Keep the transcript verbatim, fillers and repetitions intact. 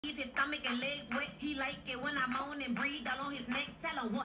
Leave his stomach and legs wet. He like it when I moan and breathe all on his neck. Tell him what.